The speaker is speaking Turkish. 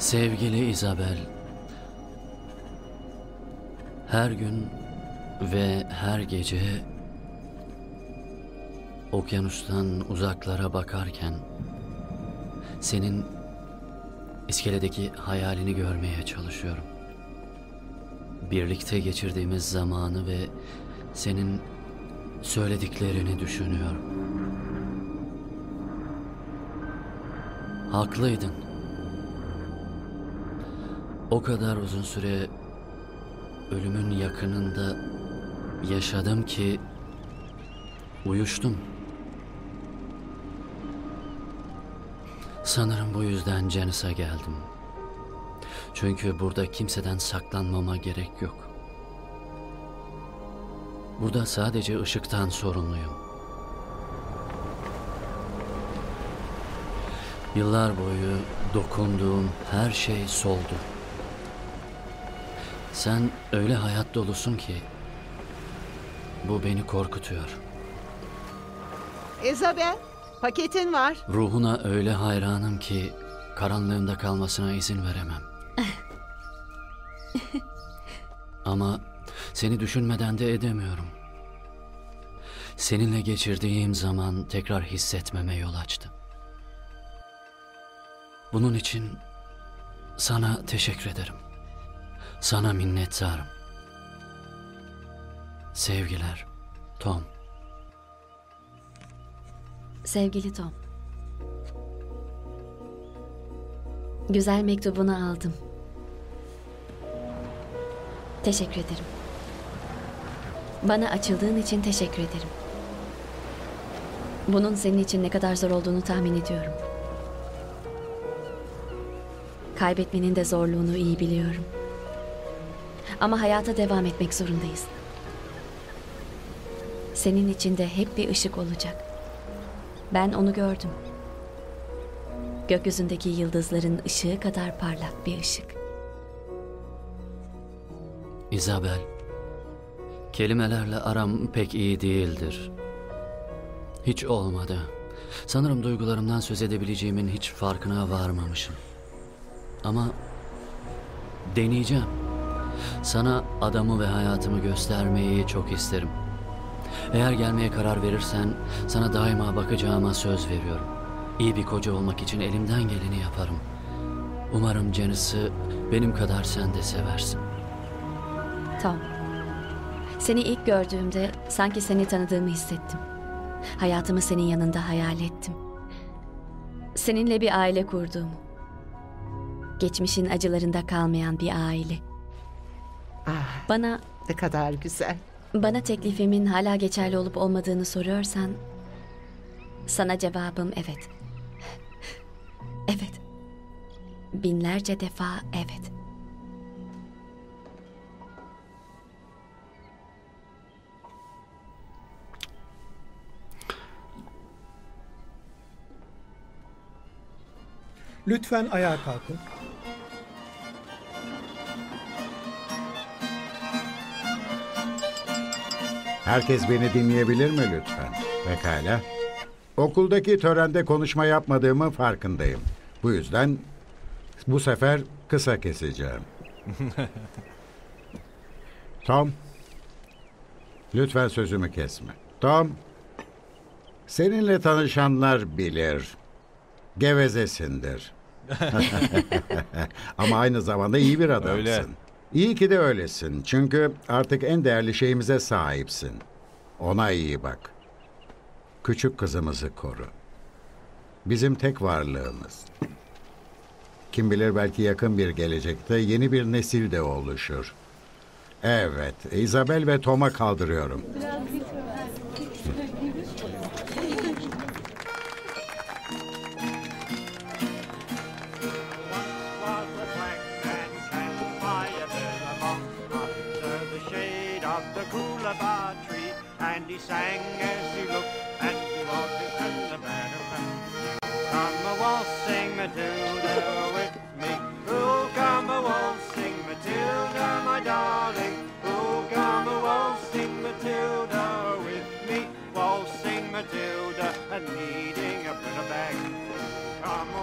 Sevgili Isabel, her gün ve her gece okyanustan uzaklara bakarken senin iskeledeki hayalini görmeye çalışıyorum. Birlikte geçirdiğimiz zamanı ve senin söylediklerini düşünüyorum. Haklıydın. O kadar uzun süre ölümün yakınında yaşadım ki uyuştum. Sanırım bu yüzden Janice'a geldim. Çünkü burada kimseden saklanmama gerek yok. Burada sadece ışıktan sorumluyum. Yıllar boyu dokunduğum her şey soldu. Sen öyle hayat dolusun ki bu beni korkutuyor. Isabel, paketin var. Ruhuna öyle hayranım ki karanlığında kalmasına izin veremem. Ama seni düşünmeden de edemiyorum. Seninle geçirdiğim zaman tekrar hissetmeme yol açtı. Bunun için sana teşekkür ederim. Sana minnettarım. Sevgiler, Tom. Sevgili Tom. Güzel mektubunu aldım. Teşekkür ederim. Bana açıldığın için teşekkür ederim. Bunun senin için ne kadar zor olduğunu tahmin ediyorum. Kaybetmenin de zorluğunu iyi biliyorum. Ama hayata devam etmek zorundayız. Senin içinde hep bir ışık olacak. Ben onu gördüm. Gökyüzündeki yıldızların ışığı kadar parlak bir ışık. Isabel, kelimelerle aram pek iyi değildir. Hiç olmadı. Sanırım duygularımdan söz edebileceğimin hiç farkına varmamışım. Ama deneyeceğim. Sana adamı ve hayatımı göstermeyi çok isterim. Eğer gelmeye karar verirsen sana daima bakacağıma söz veriyorum. İyi bir koca olmak için elimden geleni yaparım. Umarım Janice'ı benim kadar sen de seversin. Tom, seni ilk gördüğümde sanki seni tanıdığımı hissettim. Hayatımı senin yanında hayal ettim. Seninle bir aile kurduğumu. Geçmişin acılarında kalmayan bir aile. Ah, Bana ne kadar güzel. teklifimin hala geçerli olup olmadığını soruyorsan sana cevabım evet. Evet. Binlerce defa evet. Lütfen ayağa kalkın. Herkes beni dinleyebilir mi lütfen? Pekala. Okuldaki törende konuşma yapmadığımın farkındayım. Bu yüzden bu sefer kısa keseceğim. Tom, lütfen sözümü kesme. Tom, seninle tanışanlar bilir. Gevezesindir. Ama aynı zamanda iyi bir adamsın. Öyle. İyi ki de öylesin. Çünkü artık en değerli şeyimize sahipsin. Ona iyi bak. Küçük kızımızı koru. Bizim tek varlığımız. Kim bilir belki yakın bir gelecekte yeni bir nesil de oluşur. Evet, Isabel ve Tom'a kaldırıyorum. And he sang as he looked at the orchid and the meadow. Come a waltzing Matilda with me. Oh, come a waltzing Matilda, my darling. Oh, come a waltzing Matilda with me. Waltzing Matilda and needing a bit of bag. Come